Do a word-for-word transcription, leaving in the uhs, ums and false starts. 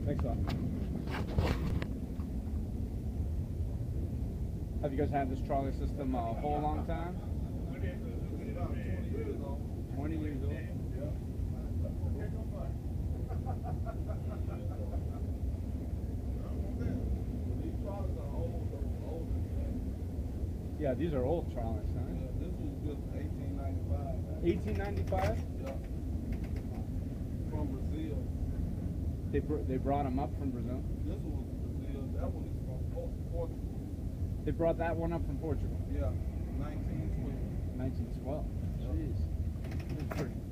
Thanks a lot. Have you guys had this trolley system a whole long time? twenty years old? Yeah, these are old trolleys, huh? Yeah, this was built in eighteen ninety-five. eighteen ninety-five? Yeah. From Brazil. They br they brought them up from Brazil? This one was Brazil. That one is from Por- Portugal. They brought that one up from Portugal? Yeah, nineteen twelve. nineteen twelve. Jeez. That's pretty